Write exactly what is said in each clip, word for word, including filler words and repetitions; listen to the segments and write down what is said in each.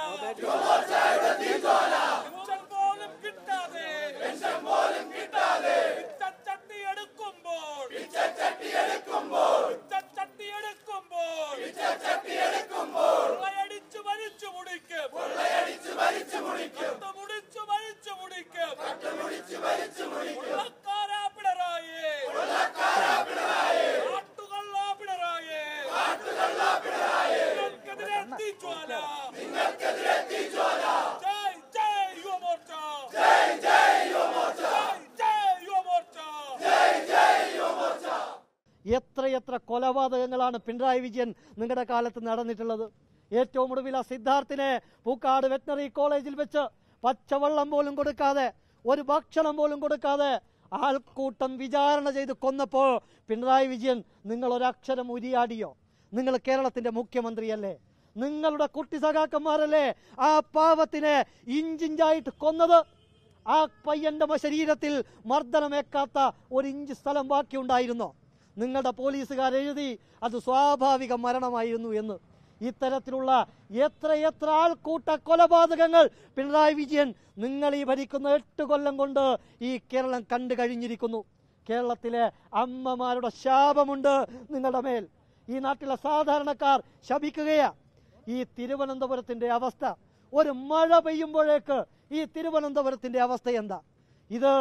Pension പോലും കിട്ടാതെ pension പോലും കിട്ടാതെ ചട്ടി എടുക്കുമ്പോൾ ചട്ടി എടുക്കുമ്പോൾ ചട്ടി എടുക്കുമ്പോൾ ചട്ടി എടുക്കുമ്പോൾ കൊള്ളയടിച്ചു വലിച്ചു മുടിക്കും കൊള്ളയടിച്ചു വലിച്ചു മുടിക്കും മുടിച്ചു വലിച്ചു മുടിക്കും മുടിച്ചു വലിച്ചു മുടിക്കും കൊള്ളക്കാരാ പിണറായി കൊള്ളക്കാരാ പിണറായി കാട്ടുകള്ളാ പിണറായി കാട്ടുകള്ളാ പിണറായി നിങ്ങൾക്കെതിരെ തീജ്വാല നിങ്ങൾക്കെതിരെ തീജ്വാല ജയ് ജയ് യുവമോർച്ച ജയ് ജയ് യുവമോർച്ച ജയ് യുവമോർച്ച ജയ് ജയ് യുവമോർച്ച. എത്രയെത്ര കൊലപാതകങ്ങളാണ് പിണറായി വിജയൻ നിങ്ങളുടെ കാലത്ത് നടന്നിട്ടുള്ളത്. ഏറ്റവും ഒടുവിൽ ആ സിദ്ധാർത്ഥിനെ പൂക്കാട് വെറ്ററിനറി കോളേജിൽ വെച്ച് പച്ചവെള്ളം പോലും കൊടുക്കാതെ ഒരു ഭക്ഷണം പോലും കൊടുക്കാതെ ആൾക്കൂട്ടം വിചാരണ ചെയ്ത് കൊന്നപ്പോൾ പിണറായി വിജയൻ നിങ്ങൾ ഒരക്ഷരം ഉരിയാടിയോ? നിങ്ങൾ കേരളത്തിന്റെ മുഖ്യമന്ത്രിയല്ലേ? നിങ്ങളുടെ കുട്ടി സഖാക്കന്മാരല്ലേ ആ പാവത്തിനെ ഇഞ്ചിഞ്ചായിട്ട് കൊന്നത്? ആ പയ്യന്റെ ശരീരത്തിൽ മർദ്ദനമേക്കാത്ത ഒരു ഇഞ്ച് സ്ഥലം ബാക്കിയുണ്ടായിരുന്നോ? നിങ്ങളുടെ പോലീസുകാരെഴുതി അത് സ്വാഭാവിക മരണമായിരുന്നു എന്ന്. ഇത്തരത്തിലുള്ള എത്രയെത്ര ആൾക്കൂട്ട കൊലപാതകങ്ങൾ പിണറായി വിജയൻ നിങ്ങൾ ഈ ഭരിക്കുന്ന എട്ട് കൊല്ലം കൊണ്ട് ഈ കേരളം കണ്ടു കഴിഞ്ഞിരിക്കുന്നു. കേരളത്തിലെ അമ്മമാരുടെ ശാപമുണ്ട് നിങ്ങളുടെ മേൽ. ഈ നാട്ടിലെ സാധാരണക്കാർ ശപിക്കുകയാ. ഈ തിരുവനന്തപുരത്തിന്റെ അവസ്ഥ, ഒരു മഴ പെയ്യുമ്പോഴേക്ക് ഈ തിരുവനന്തപുരത്തിന്റെ അവസ്ഥ എന്താ? ഇത്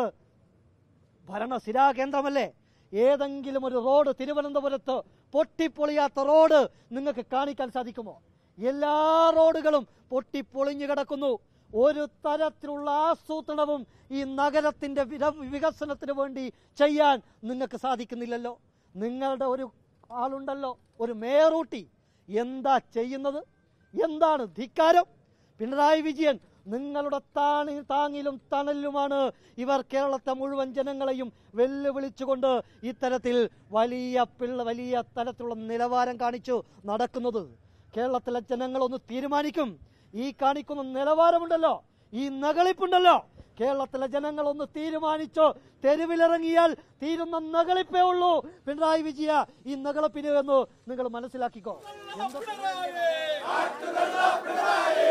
ഭരണസിരാ കേന്ദ്രമല്ലേ? ഏതെങ്കിലും ഒരു റോഡ് തിരുവനന്തപുരത്ത് പൊട്ടിപ്പൊളിയാത്ത റോഡ് നിങ്ങൾക്ക് കാണിക്കാൻ സാധിക്കുമോ? എല്ലാ റോഡുകളും പൊട്ടിപ്പൊളിഞ്ഞു കിടക്കുന്നു. ഒരു തരത്തിലുള്ള ആസൂത്രണവും ഈ നഗരത്തിന്റെ വികസനത്തിന് വേണ്ടി ചെയ്യാൻ നിങ്ങൾക്ക് സാധിക്കുന്നില്ലല്ലോ. നിങ്ങളുടെ ഒരു ആളുണ്ടല്ലോ, ഒരു മേറൂട്ടി, എന്താ ചെയ്യുന്നത്? എന്താണ് ധിക്കാരം? പിണറായി വിജയൻ നിങ്ങളുടെ താണി താങ്ങിലും തണലിലുമാണ് ഇവർ കേരളത്തെ മുഴുവൻ ജനങ്ങളെയും വെല്ലുവിളിച്ചുകൊണ്ട് ഇത്തരത്തിൽ വലിയ പിള്ള വലിയ തരത്തിലുള്ള നിലവാരം കാണിച്ചു നടക്കുന്നത്. കേരളത്തിലെ ജനങ്ങളൊന്ന് തീരുമാനിക്കും. ഈ കാണിക്കുന്ന നിലവാരമുണ്ടല്ലോ, ഈ നകളിപ്പുണ്ടല്ലോ, കേരളത്തിലെ ജനങ്ങളൊന്ന് തീരുമാനിച്ചോ തെരുവിലിറങ്ങിയാൽ തീരുന്ന നകളിപ്പേ ഉള്ളൂ പിണറായി വിജയ ഈ നകളിപ്പിന് എന്ന് നിങ്ങൾ മനസ്സിലാക്കിക്കോ.